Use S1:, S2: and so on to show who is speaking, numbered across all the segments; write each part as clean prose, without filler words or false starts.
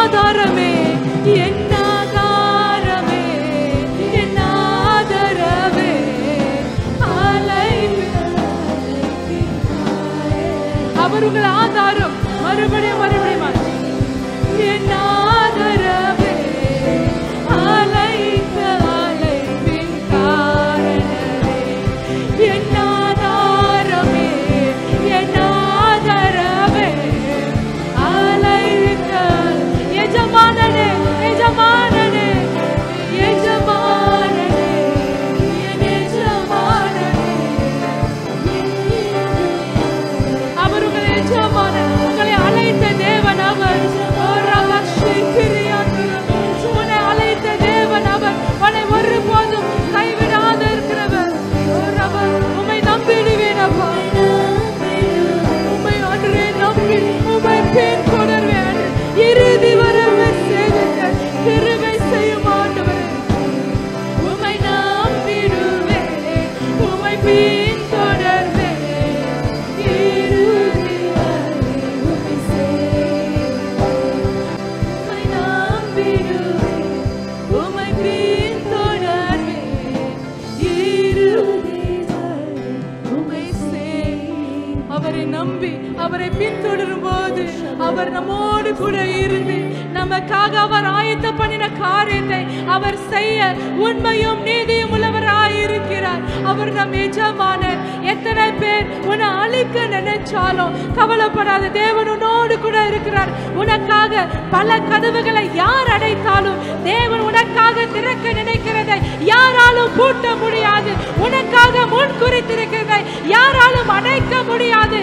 S1: ஆதாரமே, என் ஆதாரமே, என் ஆதரவே, அவர் உங்கள் ஆதாரம். மறுபடியும் மறுபடியும் என் ஆதரவே, அழைத்த அழைப்பின் காரணமே, என் ஆதாரமே, என் ஆதரவே, அழைத்த எஜமானனே, எஜமானனே, எஜமானனே, என் எஜமானனே. அவர் உங்களை எஜமானன், உங்களை அழைத்த தேவன் அவர். உன்னை அழைத்த தேவன் அவர், உன்னை ஒருபோதும் கைவிடாத இருக்கிறவர். உம்மை நம்பிடுவேன் அப்பா, உம்மை அன்றே நம்பி உம்மை பின் தொடர்வேன். இறுதி வரை சேவிக்க கிருபை செய்யும் ஆண்டவரே. உம்மை நம்பிடுவேன், உம்மை பின் தொடர்வேன். இறுதி வரை உம்மை சேவிப்பேன். உம்மை நம்பிடுவேன், உம்மை பின் தொடர்வேன். இறுதி வரை உம்மை சேவிப்பேன். அவரை நம்பி அவரை பின்தொடரும் போது அவர் நம்மோடு கூட இருந்து நமக்காக அவர் ஆயத்த பண்ணின காரியத்தை அவர் செய்ய உண்மையும் நீதியும் உள்ளவராயிருக்கிறார். அவர் நம் எஜமானர். எத்தனை பேர் உன்னை அழிக்க நினைச்சாலும் கவலைப்படாத, தேவன் உன்னோடு கூட இருக்கிறார். உனக்காக பல கதவுகளை யார் அடைத்தாலும் தேவன் உனக்காக திறக்க நினைக்கிறதை யாராலும் பூட்ட முடியாது. உனக்காக முன் குறித்திருக்கிறதை யாராலும் அடைக்க முடியாது.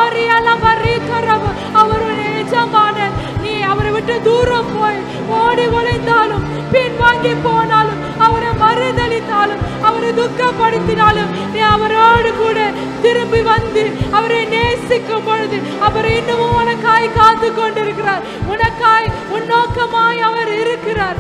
S1: அவருடைய எஜமானர். நீ அவரை விட்டு தூரம் போய் ஓடி ஒளிந்தாலும், பின் வாங்கி போனாலும், அவரை மறுதளித்தாலும், அவரை துக்கப்படுத்தினாலும், நீ அவரோடு கூட திரும்பி வந்து அவரை நேசிக்கும் பொழுது அவர் இன்னமும் உனக்காய் காத்து கொண்டிருக்கிறார். உனக்காய் உன்னோக்கமாய் அவர் இருக்கிறார்.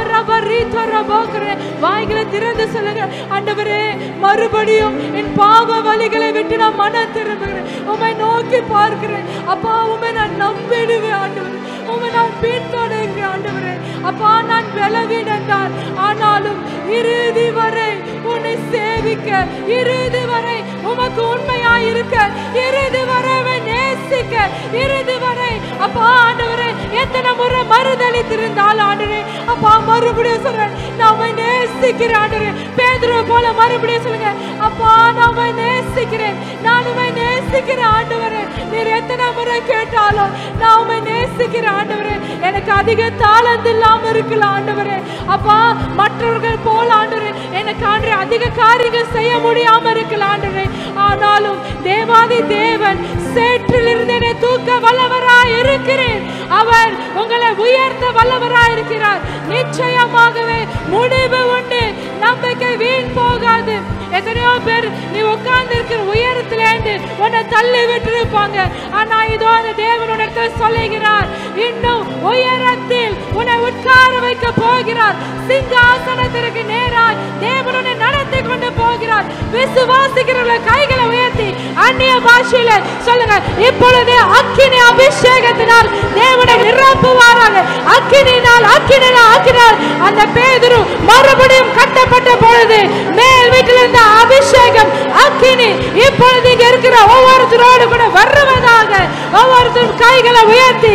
S1: வாய்களை திறந்து சொல்லுங்க, ஆண்டவரே மறுபடியும் என் பாவ வழிகளை விட்டு நான் மனம் திரும்புகிறேன், உம்மை நோக்கி பார்க்கிறேன் அப்பா. உம்மை நான் நம்பிடுவேன் ஆண்டவரே, உம்மை நான் பின்தொடர்கிறேன் ஆண்டவரே. அப்பா நான் பலவீனன்தான், ஆனாலும் இறுதி வரை உன்னை சேவிக்க, இறுதி வரை உமக்கு உண்மையாய் இருக்க, இறுதி வரை நேசிக்க, இறுதி வரை அப்பா ஆண்டவரே எத்தனை முறை மறுதளித்திருந்தால் ஆண்டவரே அப்பா மறுபடியும் சொல்றேன், நான் உம்மை நேசிக்கிறேன் ஆண்டவரே. பேதுரு போல மறுபடியும் சொல்லுங்க, அப்பா நான் உம்மை நேசிக்கிறேன், நான் உம்மை நேசிக்கிறேன் ஆண்டவரே. நீர் எத்தனை முறை கேட்டாலும் நான் உம்மை நேசிக்கிறேன் ஆண்டவரே. எனக்கு அதிக தாளந்து இல்லாம இருக்கலாம் ஆண்டவரே அப்பா, மற்றவர்கள் போல ஆண்டவரே எனக்கு ஆண்டவரே அதிக காரியங்கள் செய்ய முடியாம இருக்கலாம் ஆண்டவரே. ஆனாலும் தேவாதி தேவன் சேற்றிலிருந்து என்னை தூக்க வல்லவராய் இருக்கிறேன். அவர் உங்களை உயர்த்த வல்லவராய் இருக்கிறார். நிச்சயமாகவே முடிவு உண்டு, நம்பிக்கை வீண் போகாது. எத்தனையோ பேர் நீ உட்கார்ந்து இருக்கிற உயரத்திலேந்து உன்னை தள்ளி விட்டு இருப்பாங்க. ஆனா இதோ அந்த தேவனுடைய சொல்லுகிறார், இன்னும் உயரத்தில் உன்னை உட்கார வைக்க போகிறார். சிங்காசனத்திற்கு நேராய் தேவனுடைய நடத்தி கொண்டு போகிறார். விசுவாசிக்கிறவர்களை கைகளை உயர்த்தி அந்நிய பாஷையில சொல்லுங்க, இப்பொழுது அக்கினி அபிஷேகத்தினால் தேவனை நிரப்புவாராக. அக்கினினால் அக்கினினால் அக்கினால் அந்த பேதுரு மறுபடியும் கட்டப்பட்ட பொழுது மேல் வீட்டில் இருந்த அபிஷேகம் அக்கினி இப்பொழுது இங்க இருக்கிற ஒவ்வொருத்தரோடு கூட வருவதாக. ஒவ்வொருத்தரும் கைகளை உயர்த்தி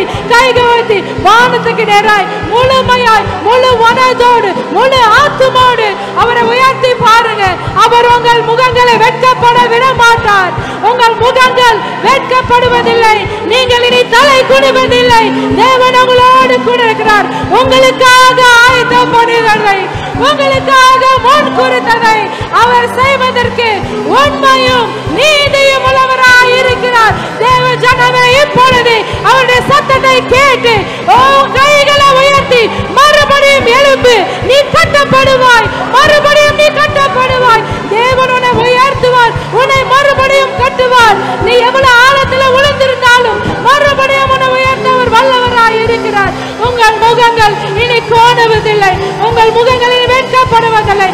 S1: வானத்துக்கு நேராய் முழுமையாய் முழு மனதோடு முழு ஆத்துமோடு அவரை உயர்த்தி பாருங்க. அவர் உங்கள் முகங்களை வெட்கப்பட விட மாட்டார். உங்கள் முகங்கள் வெட்கப்படுவதில்லை, நீங்கள் இனி தலை குனிவதில்லை. தேவன் உங்களோடு கூட இருக்கிறார். உங்களுக்காக ஆயத்த பணிகளை, உங்களுக்காக முன் குறித்ததை அவர் செய்வதற்கு உண்மையும் நீதியும் உள்ளவராய் இருக்கிறார். தேவ ஜனமே இப்பொழுது அவருடைய சத்தத்தை கேட்டு கைகளை உயர்த்தி மறுபடியும் எழுப்பு. நீ கட்டப்படுவாய், மறுபடியும் நீ கட்டப்படுவாய். தேவன் உன்னை உயர்த்துவார், உன்னை மறுபடியும் கட்டுவார். நீ எவ்வளவு ஆழத்தில் விழுந்திருந்தாலும் மறுபடியும் உன்னை உயர்த்தவர் வல்லவராய் இருக்கிறார். உங்கள் முகங்கள் இனி கோணுவதில்லை, உங்கள் முகங்கள் இனி வெட்கப்படுவதில்லை.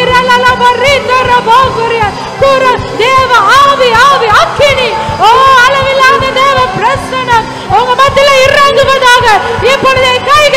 S1: தேவ ஆவி ஆவி அக்கினி அளவில்லாத தேவ பிரசன்னம் உங்க மத்தியில இறங்குவதாக இப்பொழுது கை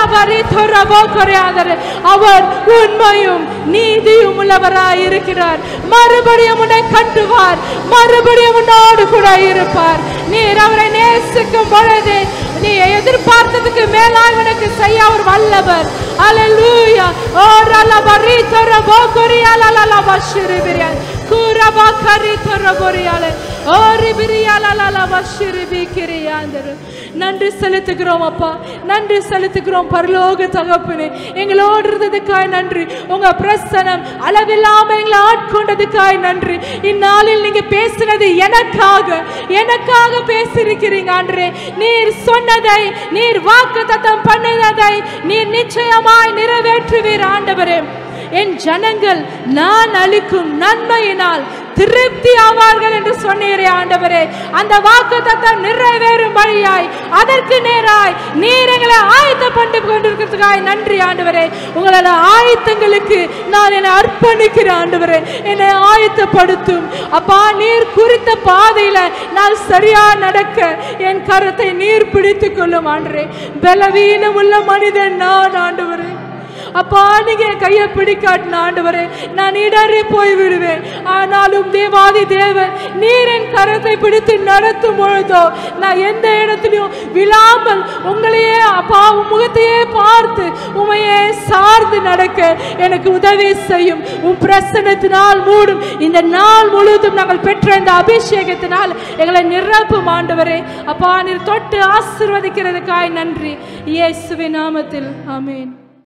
S1: அவர் உண்மையும் நீதியும் உள்ளவராய் இருக்கிறார். மறுபடியும் உன்னை கட்டுவார், மறுபடியும் உன்னோடு கூட இருப்பார். நீர் அவரை நேசிக்கும் பொழுது நீ எதிர்பார்த்ததுக்கு மேலாய் உனக்கு செய்ய அவர் வல்லவர். அல்லேலூயா. ஓ ரலபரி தரபோகரியா லலலபஷிரிபிரியா கூரபா கரி தரபோரியாலே ஓரி பிரியா லலலபஷிரிபிகிரியாந்தரு. நன்றி செலுத்துகிறோம் அப்பா, நன்றி செலுத்துகிறோம் பரலோக தகப்பனே. எங்களோடு இருந்ததுக்காய் நன்றி. உங்க பிரசனம் அளவில்லாம எங்களை ஆட்கொண்டதுக்காய் நன்றி. இந்நாளில் நீங்க பேசினது எனக்காக பேசியிருக்கிறீங்க ஆண்டவரே. நீர் சொன்னதை, நீர் வாக்குத்தத்தம் பண்ணினதை நீர் நிச்சயமாய் நிறைவேற்றுவீர் ஆண்டவரே. என் ஜனங்கள் நான் அளிக்கும் நன்மையினால் திருப்தி ஆவார்கள் என்று சொன்னீரே ஆண்டவரே. அந்த வாக்குத்தத்தம் நிறைவேறும் வழியாய் அதற்கு நேராய் நீர் எங்களை ஆயத்தப்பட்டு கொண்டிருக்கிறதுக்காய் நன்றி ஆண்டவரே. உங்களோட ஆயத்தங்களுக்கு நான் என்னை அர்ப்பணிக்கிறேன் ஆண்டவரே. என்னை ஆயத்தப்படுத்தும் அப்பா. நீர் குறித்த பாதையில நான் சரியா நடக்க என் கரத்தை நீர் பிடித்துக் கொள்ளும் ஆண்டவரே. பலவீனம் உள்ள மனிதன் நான் ஆண்டவரே. அப்பா நீங்க கையை பிடிக்காட்டின ஆண்டவரே நான் இடறி போய் விடுவேன். ஆனாலும் தேவாதி தேவன் நீர் என் கரத்தை பிடித்து நடத்தும் பொழுதோ நான் எந்த இடத்திலையும் விழாமல் உங்களையே அப்பா முகத்தையே பார்த்து உமையே சார்ந்து நடக்க எனக்கு உதவி செய்யும். உன் பிரசன்னத்தினால் மூடும் இந்த நாள் முழுவதும் நாங்கள் பெற்ற இந்த அபிஷேகத்தினால் எங்களை நிரப்பும் ஆண்டவரே. அப்பா நீர் தொட்டு ஆசீர்வதிக்கிறதுக்காய் நன்றி. இயேசுவின் நாமத்தில் ஆமென்.